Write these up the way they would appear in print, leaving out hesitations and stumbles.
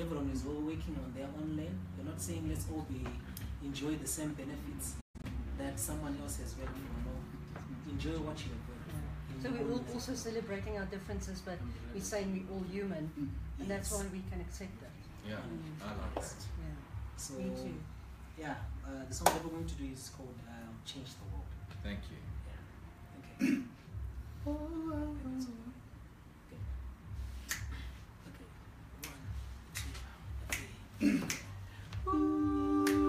everyone is all working on their own lane. You're not saying let's all enjoy the same benefits that someone else has worked for. No, enjoy what you have worked. So we're all also celebrating our differences, but we're saying we're all human, and that's why we can accept that. Yeah, I like that. Yeah. So, Me too. yeah, the song that we're going to do is called Change the World. Thank you. Yeah. Okay. Okay. 1, 2, 3.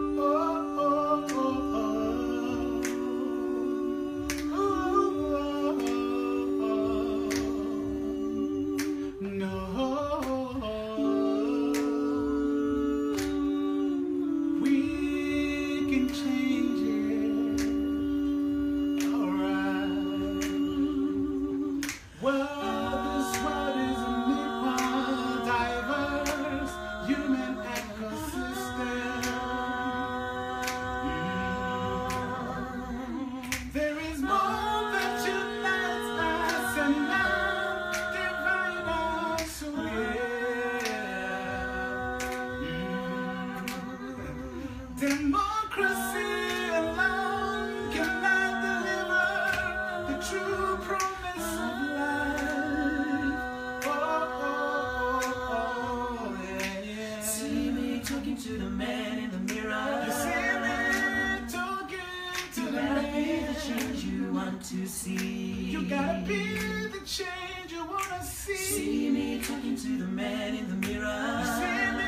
You gotta be the change you wanna see. See me talking to the man in the mirror. See me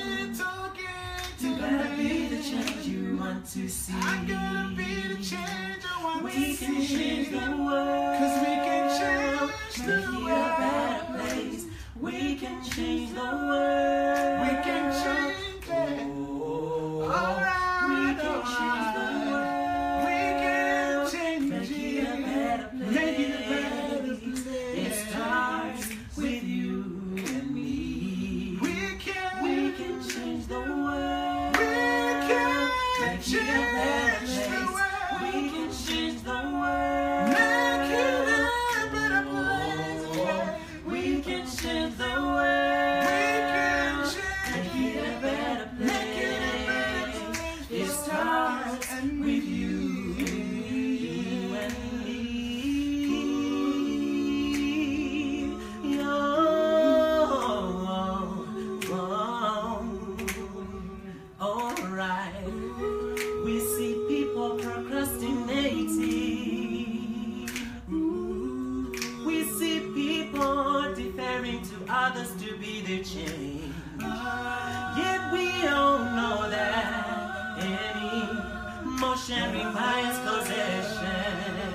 talking to you gotta be the change you want to see. I gotta be the change I want to see. We can change the world, 'cause we can change the make it a better place. We can change the world. We can change it. Alright, we can change the world. We can change make it a better place. Make it a better place. It starts with you and me. We can change the world. We can make it a better place. We can change the world. Make it a better place. We can change the world. We can change make it a better place. It starts with you and me. Alright, we see people procrastinating. We see people deferring to others to be the change. Yet we all know that any motion requires causation.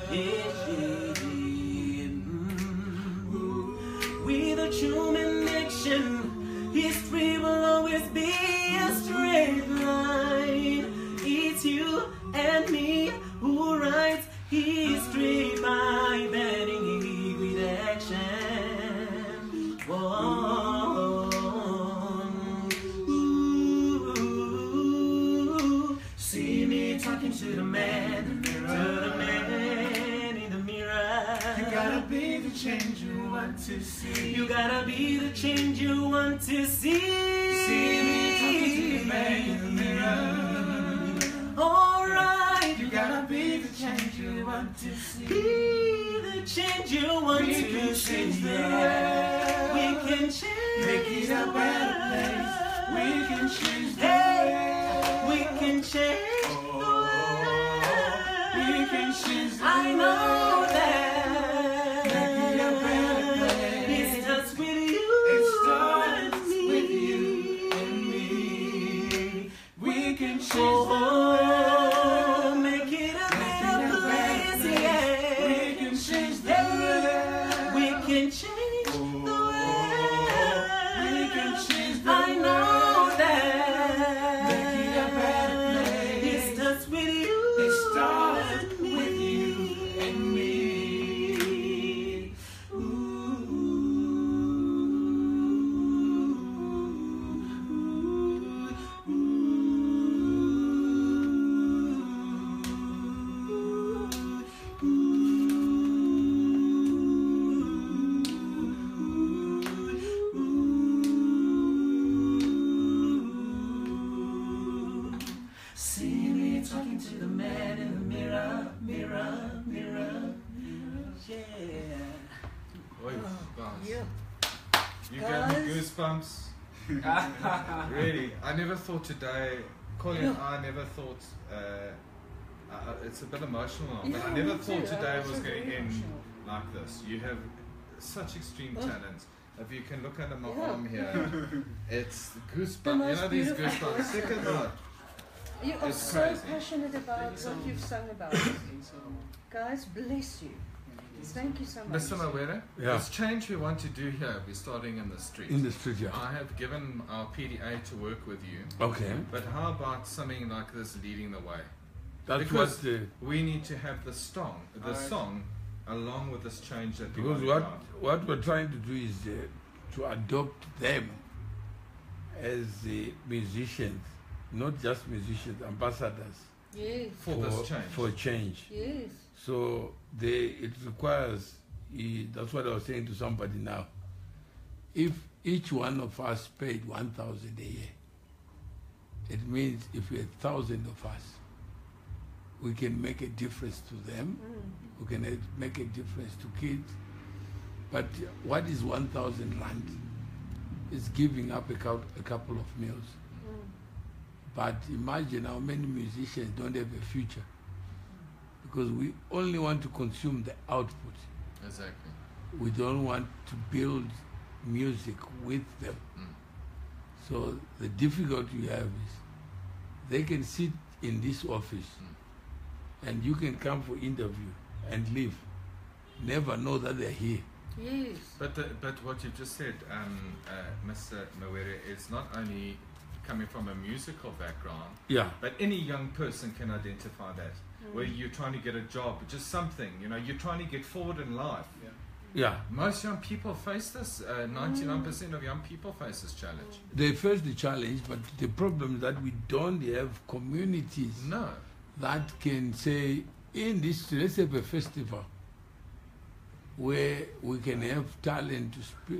With a human action, history will always be a straight line. It's you and me who writes history by bending it with action. See me talking to the man in the mirror. You gotta be the change you want to see. You gotta be the change you want to see. See me talking to the man in the mirror. Alright, you gotta be the change you want to see. Be the change you want to see. Change the world. We can change. Make it a better place. We can change the world. We can change. We can change the I know that. Make it a better place. It starts with you. It starts with you and me. We can change the world. Make it a better place. Yeah. We can change the world. We can change the world. We can change the I know that. Make it a better place. It starts with you. It starts with you and me. Yeah. Oi, Oh, guys. yeah. You Guys. gave me goosebumps. Really, I never thought today, Colin, I never thought, it's a bit emotional now, but I Yeah, never me thought too. today I was was going to very end emotional. like this. You have such extreme Oh. talents. If you can look under my Yeah. arm here, it's The goosebumps. You most know these beautiful goosebumps. Stick voices. it out. You are It's so crazy. passionate about what you've sung about. Guys, bless you. Thank you so much. Mr. Mawere, Yeah. this change we want to do here, we're starting in the street. In the street, yeah. I have given our PDA to work with you, Okay. but how about something like this leading the way? That's Because what. we need to have the song along with this change that we Because want what we're trying to do is to adopt them as musicians, not just musicians, ambassadors Yes, for this change. for change. yes. So it requires. That's what I was saying to somebody now. If each one of us paid 1,000 a year, it means if we had 1,000 of us, we can make a difference to them. We can make a difference to kids. But what is 1,000 rand? It's giving up a couple of meals. But imagine how many musicians don't have a future, because we only want to consume the output. Exactly. We don't want to build music with them. So the difficulty you have is they can sit in this office and you can come for interview and leave, never know that they're here. Yes. But what you just said, Mr. Mawere, is not only coming from a musical background, Yeah. but any young person can identify that. Where you're trying to get a job, just something, you're trying to get forward in life. Yeah. Most young people face this. 99% of young people face this challenge. They face the challenge, but the problem is that we don't have communities No. that can say, in this, let's have a festival where we can have talent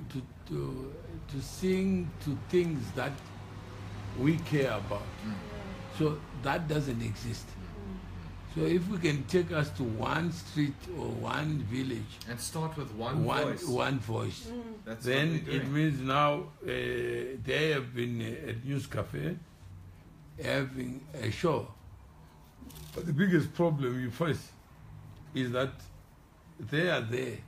to sing to things that we care about. So that doesn't exist. So if we can take us to one street or one village, And start with one voice. one voice, That's then what we're it doing. means now they have been at News Cafe having a show. But the biggest problem you face is that they are there,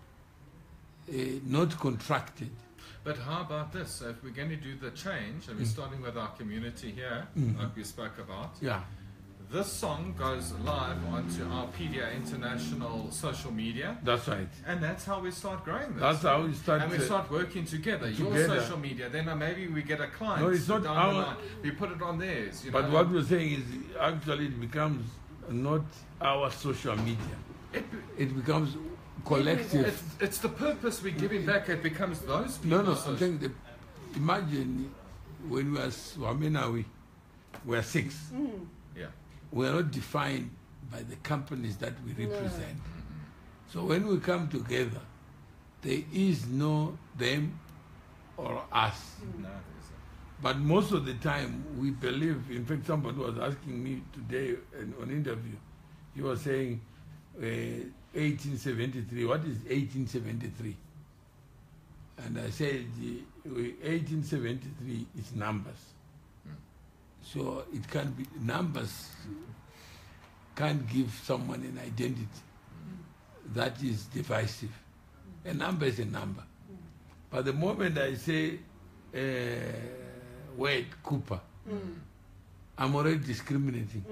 not contracted. But how about this? So if we're going to do the change, and we're starting with our community here, like we spoke about, Yeah. this song goes live onto our PDA International social media, That's right. and that's how we start growing this. That's how we start. And we start working together. Your together. social media, then maybe we get a client. No, it's not down the our- line. We put it on theirs. But what we're saying is actually it becomes not our social media. It becomes collective. It's the purpose we're giving back. It becomes those people. No, I'm saying imagine when we were 6. Yeah. We are not defined by the companies that we represent. So when we come together, there is no them or us. No, But most of the time, we believe, in fact, somebody was asking me today on interview, he was saying 1873, what is 1873? And I said, 1873 is numbers. So it can't be, numbers can't give someone an identity that is divisive. A number is a number. But the moment I say, wait, Cooper, I'm already discriminating.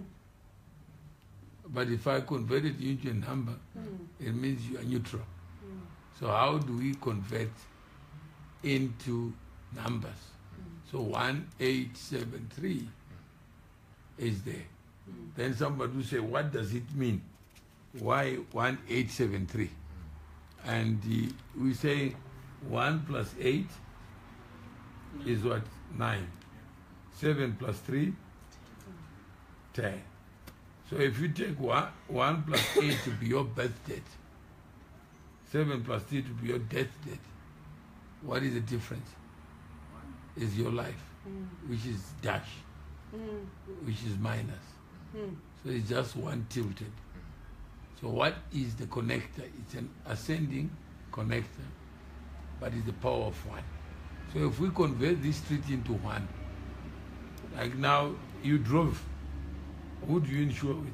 But if I convert it into a number, it means you are neutral. So how do we convert into numbers? So 1873 is there. Then somebody will say, what does it mean? Why 1873? And we say 1 plus 8 is what? 9. 7 plus 3, 10. So if you take 1 plus 8 to be your birth date, 7 plus 3 to be your death date, what is the difference? Is your life, which is dash, which is minus. So it's just one tilted. So what is the connector? It's an ascending connector, but it's the power of one. So if we convert this street into one, like now you drove, who do you insure with?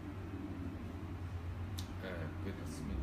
Goodness me.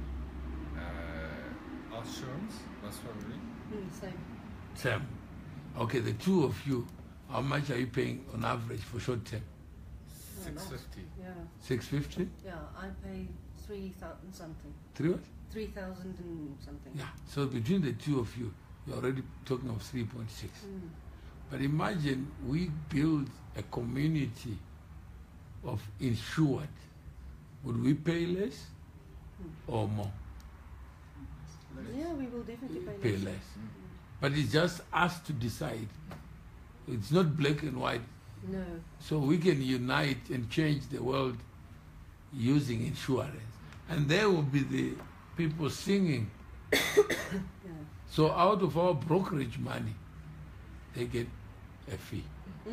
Insurance, most probably. Same. Sam. Okay, the two of you, how much are you paying on average for short term? No, 650. Yeah. 650? Yeah, I pay 3,000 something. 3,000 and something. Yeah. So between the two of you, you're already talking of 3.6. But imagine we build a community of insured. Would we pay less or more? Yeah, we will definitely Pay less. But it's just us to decide. It's not black and white. No. So we can unite and change the world using insurance. And there will be the people singing. Yeah. So out of our brokerage money, they get a fee.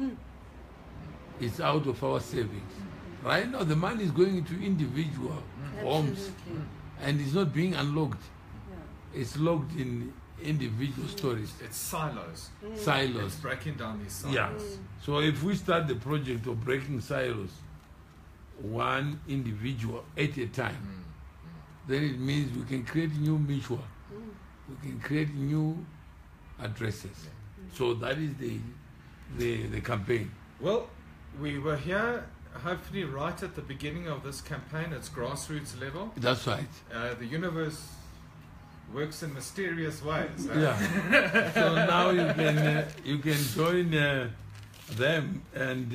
It's out of our savings. Right now, the money is going into individual homes, Absolutely. and it's not being unlocked. Yeah. It's locked in individual stories, It's silos. silos. It's breaking down these silos. Yeah. So if we start the project of breaking silos, one individual at a time, then it means we can create new mutual, we can create new addresses. So that is the campaign. Well, we were here hopefully right at the beginning of this campaign. It's grassroots level. That's right. The universe works in mysterious ways. Yeah. So now you can join them, and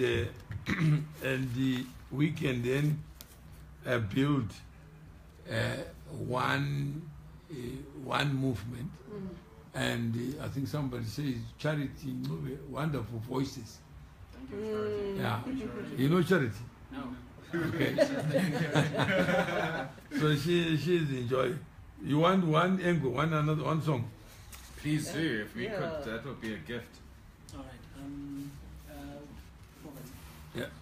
we can then build one movement. And I think somebody says Charity, wonderful voices. Thank you, Charity. Yeah. Thank you, Charity. You know Charity? No. Okay. So she's enjoying. You want one angle, one song? Please do. If we Yeah. could, that would be a gift. All right. Moment. Yeah. Okay.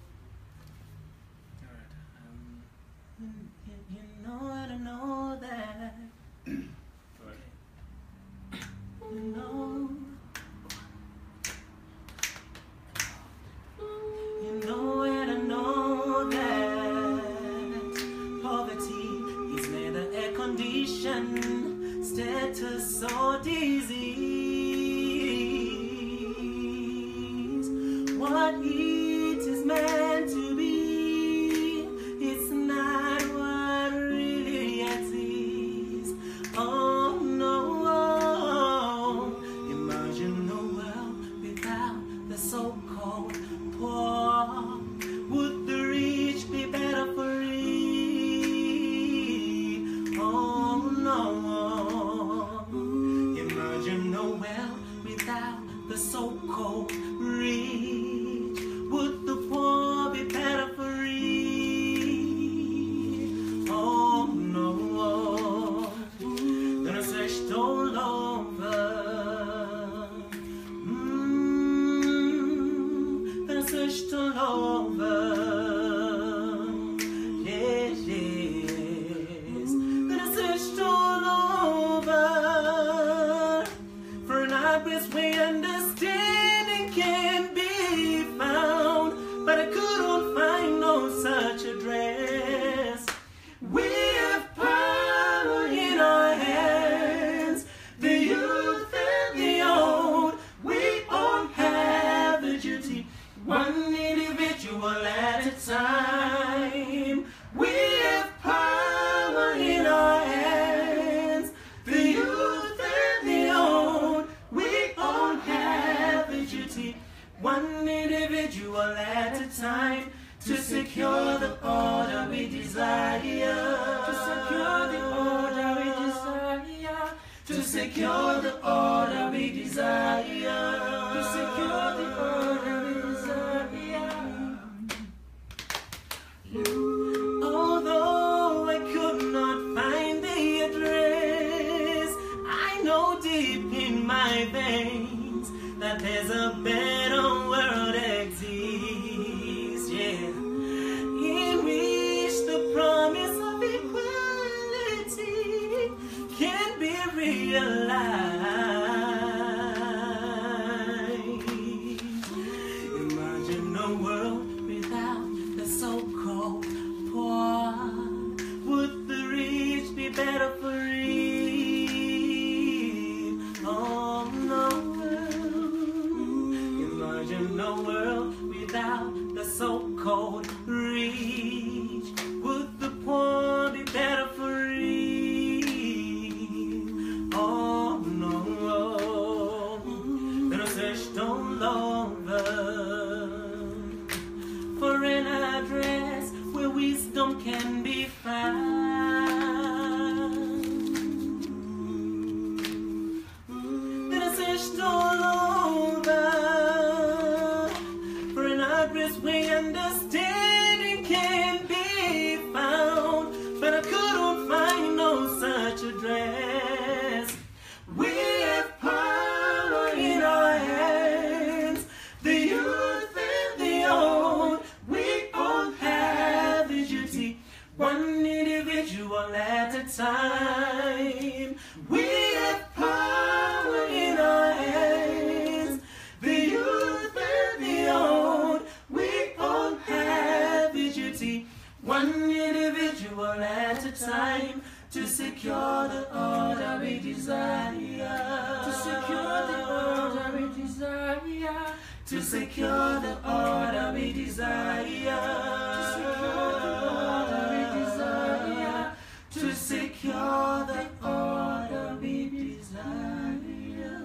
All right. You know I don't know that. Okay. You know. You know and I know that poverty is neither a condition, status or disease. What it is meant to be, it's not what really exists. Oh no, imagine a world without the so-called poor. Would the rich be better for it? Oh no. Imagine a world without the so-called rich. Would the poor be better for it? Oh no. Gonna search all over. Gonna search all over. Yes, yes. Gonna search all over for an obvious way understanding can be found, but I couldn't find no such address. We have power in our hands, the youth and the old. We all have a duty, one individual at a time. We have power in our hands, the youth and the old. We all have a duty, one individual at a time, to secure the order we desire. To secure the order we desire. To secure the order we desire. To secure the order we desire. Although I could not find the address, I know deep in my veins that there's a better world exists, yeah, in which the promise of realize. Imagine a world without the so-called poor. Would the rich be better for it? Oh no. Imagine a world without the so-called rich. Would the poor be better for it? Oh no. Then I searched all over for an address where wisdom can be found. Then I searched all over for an address where understanding can be found, but I couldn't find no such address. We have power in our hands, the youth and the old. We all have a duty, one individual at a time. We have power in our hands, the youth and the old. We all have a duty, one individual at a time, to secure the order we desire. To secure the order we desire. To secure the order we desire. To secure the order we desire.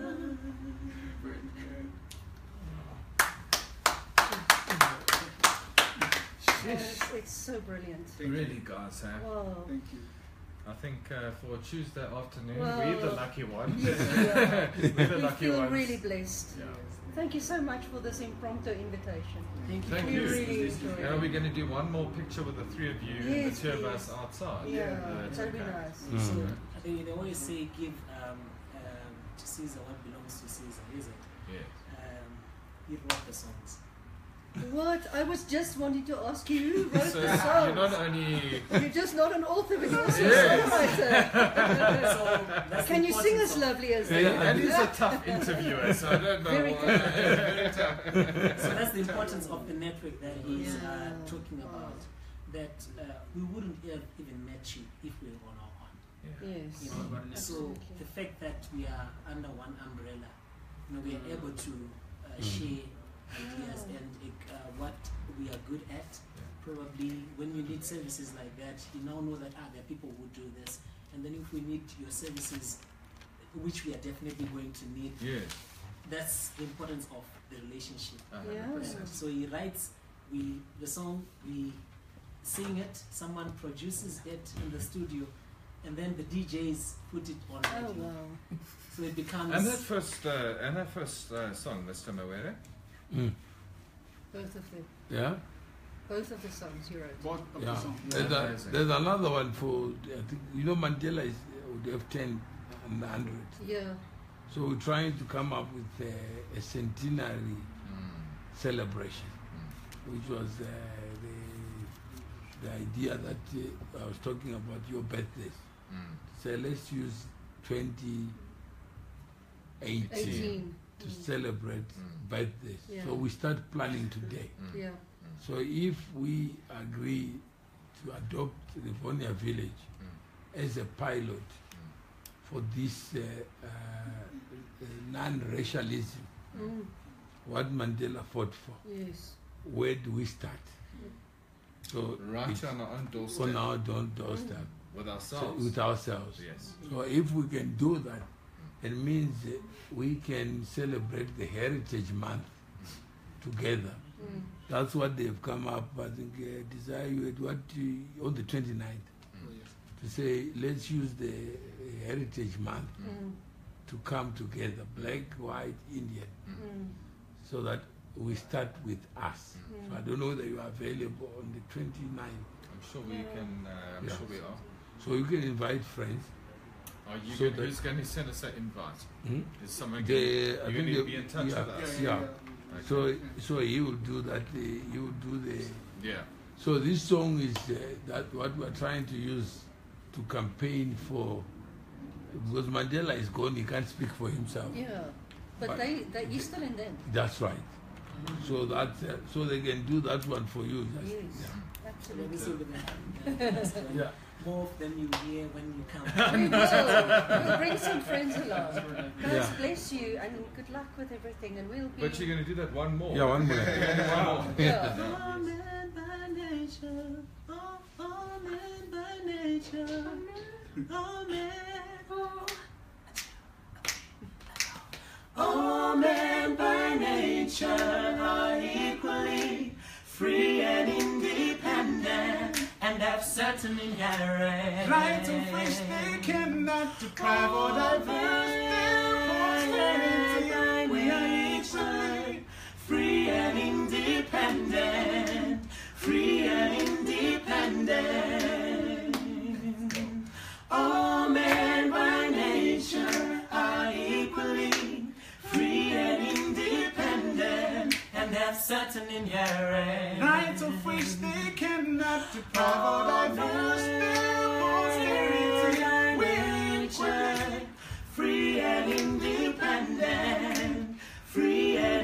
It's so brilliant. Really, guys, huh? Wow. Thank you. I think for Tuesday afternoon, Well, we're the lucky ones. Yes, we are. We're the We lucky feel ones. really blessed. Yeah. Thank you so much for this impromptu invitation. Thank We you. really enjoyed Now it. we're going to do one more picture with the three of you and Yes, the two of please. us outside. Yeah, That's that'd be okay. nice. So Mm. I think they always say give to Caesar what belongs to Caesar, is it? Yeah. He wrote the songs. What? I was just wanting to ask you, who wrote So the you're songs? not only You're just not an author, but you're also Yes. a songwriter. So that's Can the you sing importance as of- lovely as Yeah. that? and he's a tough interviewer, so I don't know Very why. tough. Very tough. So that's the importance of the network that he's Yeah. talking about. That we wouldn't have even met you if we were on our own. Yes. You know? So Absolutely. the fact that we are under one umbrella, you know, we are able to share ideas and what we are good at. Probably when you need services like that, you now know that there are people who do this, and then if we need your services, which we are definitely going to need, Yeah. that's the importance of the relationship. 100%. So he writes, the song, we sing it, someone produces it in the studio, and then the DJs put it on Oh radio. wow. So it becomes And that first song, Mr. Mawere, Mm. Both of them. Yeah? Both of the songs you wrote. both of Yeah. the songs. Amazing. There's another one for, I think, Mandela would have 10 and 100. Yeah. So we're trying to come up with a centenary celebration, which was the idea that I was talking about your birthdays. So let's use 2018 18. to celebrate birthdays. Yeah. So we start planning today. Yeah. So if we agree to adopt Rivonia Village as a pilot for this non-racialism, what Mandela fought for, Yes. where do we start? So right it's on our own on doorstep our doorstep with so ourselves. with ourselves. Yes. So if we can do that, it means we can celebrate the Heritage Month together. That's what they've come up, I think, desire you at on the 29th to say, let's use the Heritage Month to come together, black, white, Indian, so that we start with us. So I don't know whether you are available on the 29th. I'm sure we can. I'm Yeah. sure we are. So you can invite friends. Are you So who's going to send us an invite? Hmm? Is someone They- going I to think be they- in touch yeah, with us? yeah. Okay. So he will do that. He will do the. Yeah. So this song is that what we're trying to use to campaign for Because Mandela is gone, he can't speak for himself. Yeah, but he's still in them. That's right. So that so they can do that one for you. Yes, absolutely. Yeah. More of them you hear when you come. We will. We'll bring some friends along. Guys, Yeah. bless you and good luck with everything. And we'll be. But you're going to do that one more. Yeah, one more. Wow. Yeah. All men by nature, all men by nature, all men. All men by nature are equally free and independent and have certain inherent Rights of which they cannot deprive or diverse their posterity. We are equally free and independent, free and independent. All men by nature are equally free and independent and have certain inherent rights of which they cannot deprive or diverse their posterity. We are equally free and independent, free and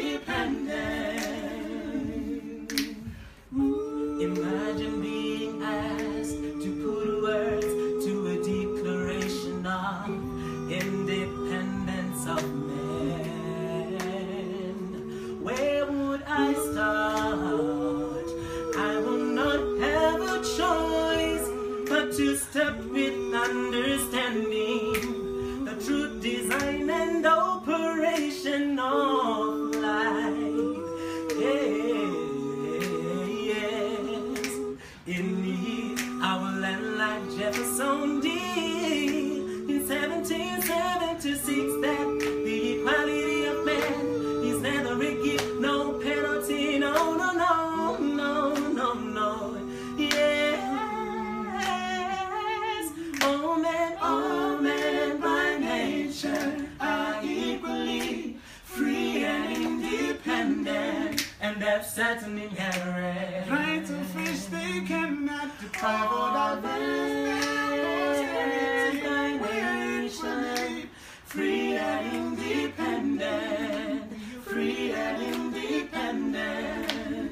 independent. Imagine being asked to put words to a declaration of independence of man. Where would I start? I will not have a choice but to step with understanding the true design and operation of life. Yes, indeed, our land like Jefferson did in 1776, that the equality of man is neither a gift, no penalty, no, no, no, no, no, no. Yes, all men by nature are equally free and independent and have certain inherent rights of which they cannot deprive or diverse their posterity. We are equally free and independent, free and independent.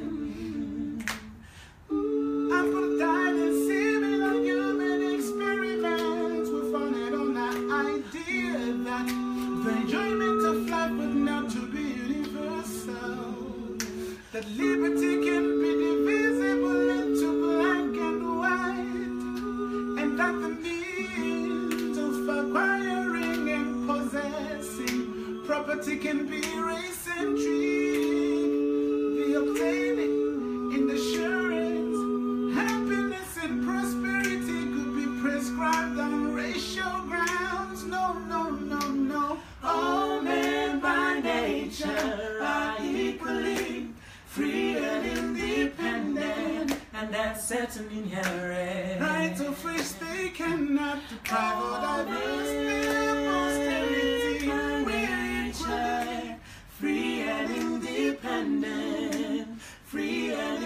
Appetite and similar human experiments were founded on the idea that the enjoyment of life was not to be universal, that liberty can be divisible into black and white, and that the means of acquiring and possessing property can be race-centric. The obtaining in assurance, happiness and prosperity could be prescribed on racial grounds. No, no, no, no. All men by nature are equally free and independent and have certain inherent Rights of which they cannot deprive or diverse their posterity. We are equally free and independent, free and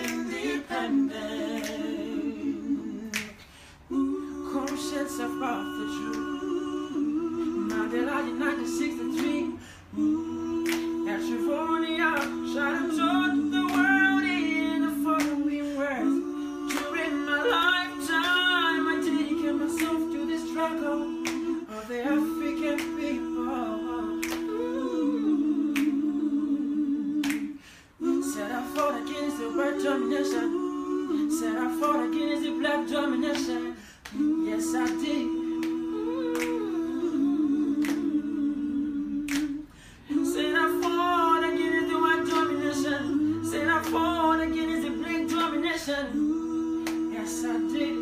independent. Conscience about the truth. Mandela in 1963. At Trivonia, shining told the world in the following words. During my lifetime, I dedicated myself to the struggle of the African people. Said I fought against the white domination. Said I fought against the black domination. Yes, I did. Said I fought against the white domination. Said I fought against the black domination. Yes, I did.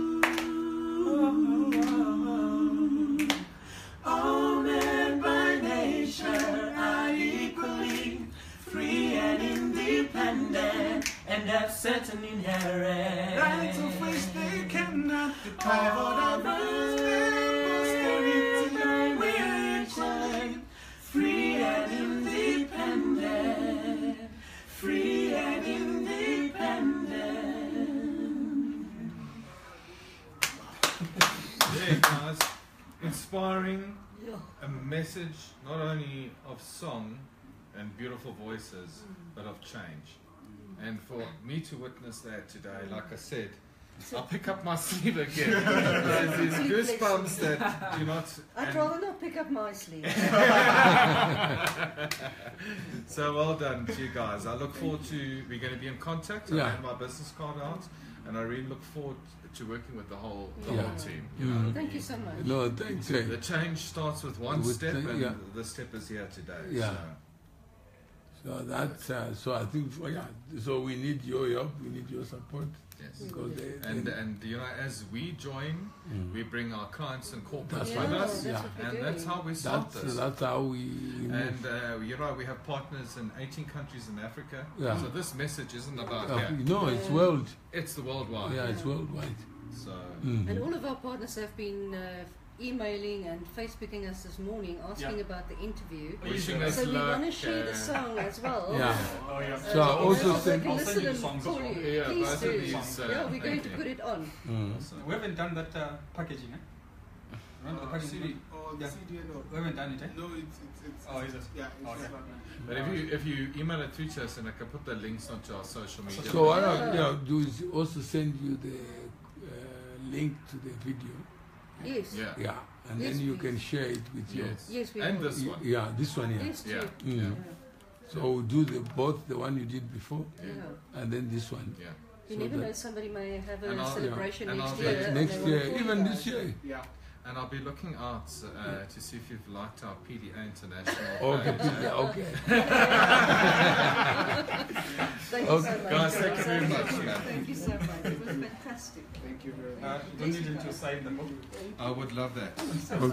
All men by nature are equally free and independent and have certain inherent rights of which they cannot deprive or diverse their posterity. We are equally free and independent, free and independent. Yeah, guys. inspiring Yeah. a message not only of song and beautiful voices, but of change. And for me to witness that today, like I said, I'll pick up my sleeve again. There's goosebumps that do not. I'd rather not pick up my sleeve. So well done to you guys. I look forward to, we're going to be in contact. I Yeah. have my business card out, and I really look forward to working with the whole Yeah. team. You know? Thank you so much. No, thanks. The change starts with one With step, the- and yeah. the step is here today. Yeah. So that's so I think so we need your help, we need your support Yes. because And you know, as we join, we bring our clients and corporates That's with right. us, That's what we're and doing. that's how we start this. that's how we move. And you know, we have partners in 18 countries in Africa. Yeah. So this message isn't about Yeah, here. no, it's world. It's the worldwide. Yeah, it's worldwide. So Mhm. And all of our partners have been emailing and Facebooking us this morning asking about the interview. wishing us So we luck. want to share the song as well. Yeah. Oh, yeah. So I also so send. can I'll listen send you and songs call as well. you. Yeah, Please both of do. these, Yeah, we're going to thank put it on. We haven't done that packaging, eh? Remember the packaging? CD. Oh, the Yeah. CD, no. We haven't done it, eh? No, it's Oh, is it? yeah, it's Oh, yeah. But if you email it through to us, and I can put the links onto our social media. So what I'll do is also send you the link to the video. Yes. Yeah. Yeah, and Yes, then you please. can share it with your. Yes. Yes, we And will. this one. Yeah, this one here. Yes, Yeah. too. Mm. So do both the one you did before Yeah. and then this one. Yeah. You So never that- know, somebody may have And a I'll- celebration and next I'll year. be- and Next they will year, call you even guys. this year. Yeah. And I'll be looking out to see if you've liked our PDA International. Okay, page. okay. Thank you so much. Guys, thank you very much, man. Thank you so much. It was fantastic. Thank you very much. Don't need him to sign the book. I would love that. Okay.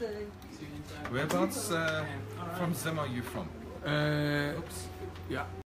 Whereabouts from Zim are you from? Uh, Oops. yeah.